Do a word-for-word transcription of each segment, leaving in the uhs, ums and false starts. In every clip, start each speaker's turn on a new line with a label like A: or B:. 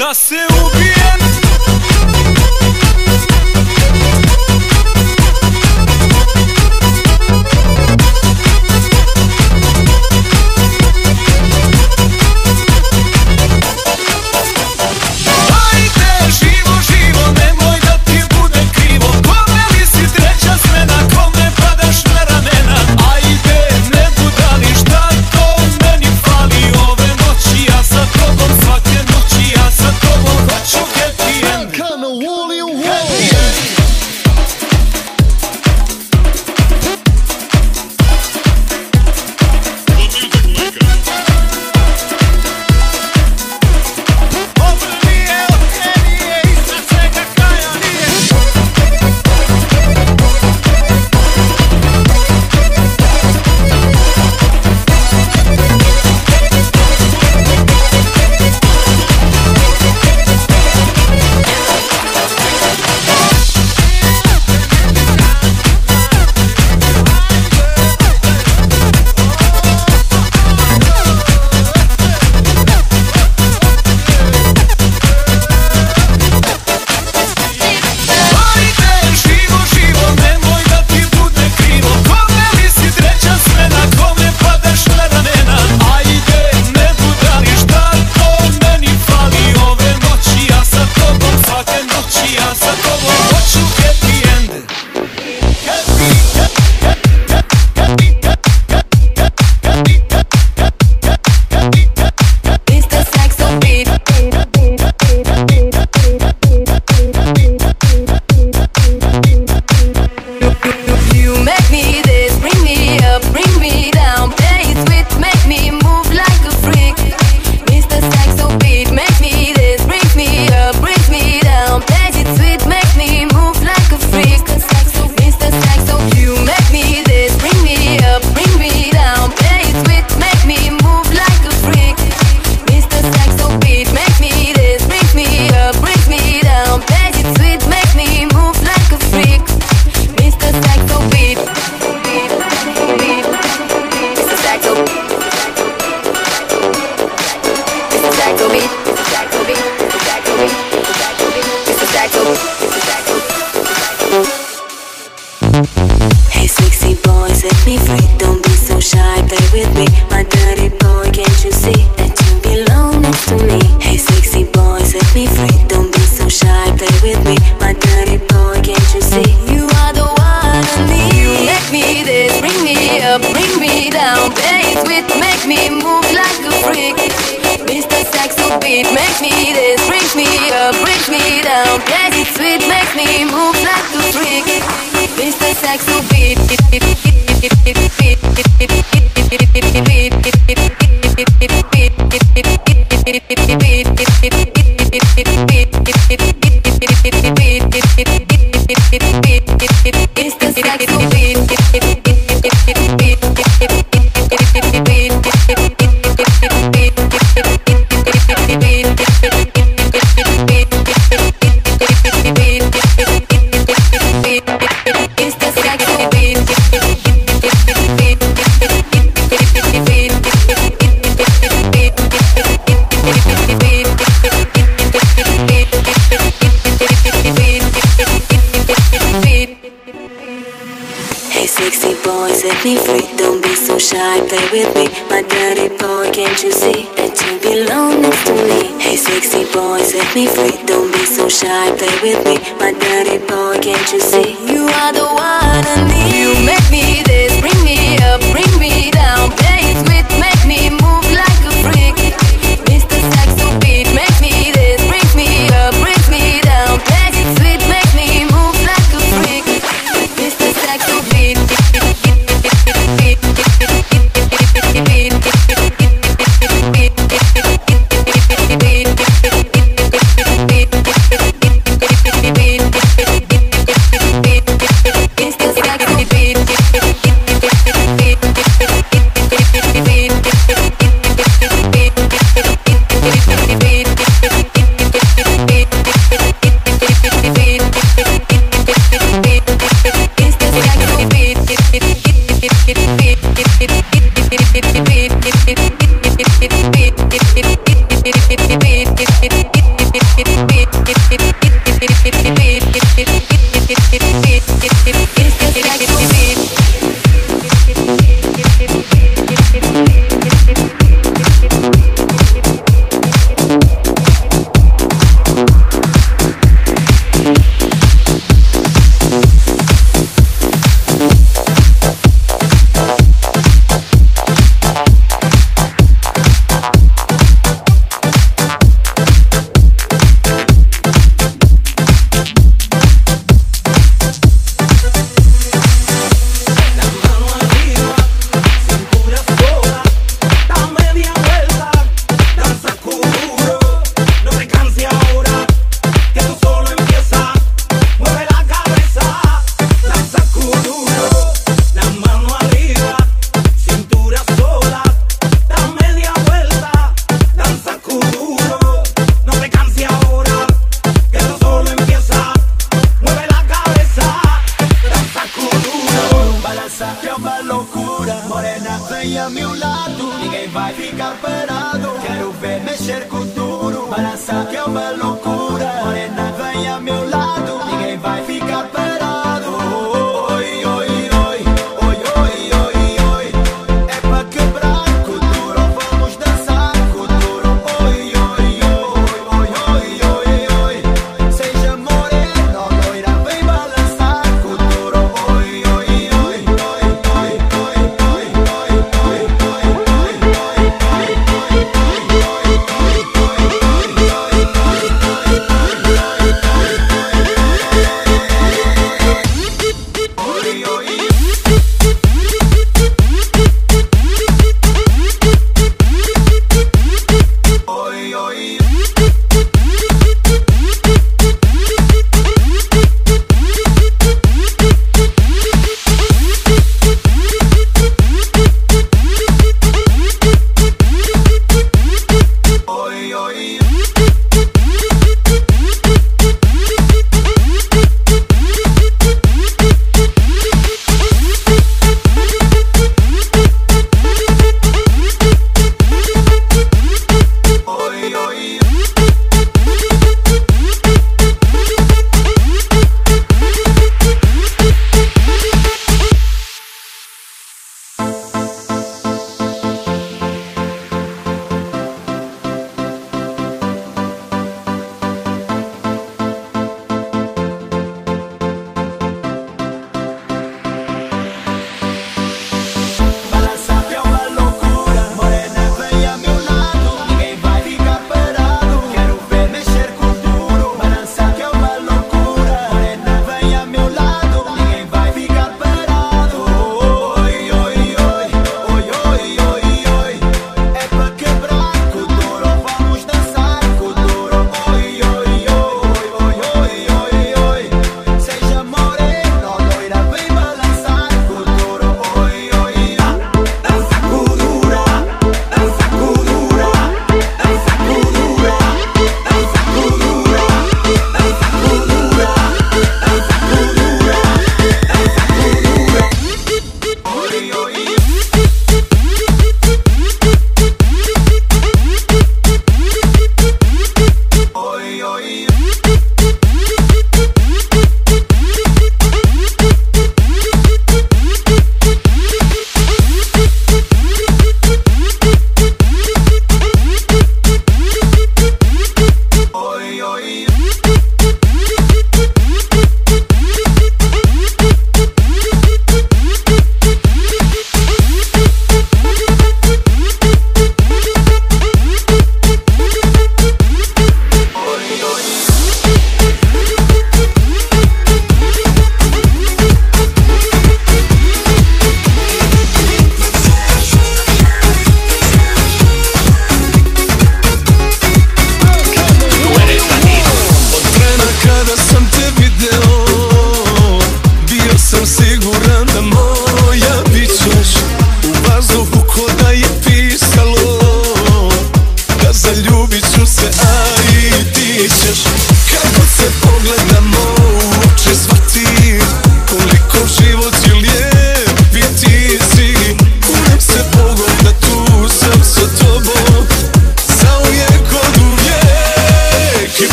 A: da se ubijem.
B: Hey sexy boy, set me free. Don't be so shy, play with me. My dirty boy, can't you see that you belong next to me? Hey sexy boy, set me free. Don't be so shy, play with me. My dirty boy, can't you see? You are the one I need. You make me this, bring me up, bring me down. Play it with, make me move like a freak. Mister Saxo beat, make me this, brings me up, brings me down. Play it sweet, make me move like a freak. Mister Saxo beat, sexy boy, set me free. Don't be so shy, play with me. My dirty boy, can't you see that you belong next to me? Hey sexy boy, set me free. Don't be so shy, play with me. My dirty boy, can't you see? You are the one I need. You make me this, bring me up, bring me down. Play it with, make me move like a freak. Mister Saxo beat, make me this, brings me up, brings me down. Play it sweet, make me move like a freak. Mister Saxo beat. It's the
A: balança que é uma loucura. Morena, vem ao meu lado, ninguém vai ficar parado. Oi, oi, oi, oi, oi, oi, oi. É pra quebrar com duro, vamos dançar com duro. Oi, oi, oi, oi, oi, oi. Seja morena ou loira, vem balançar com duro. Oi, oi, oi, oi, oi, oi, oi, oi, oi, oi,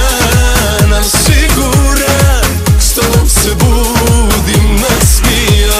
C: se budim na smija.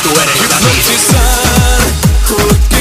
A: tú eres hipnotizar,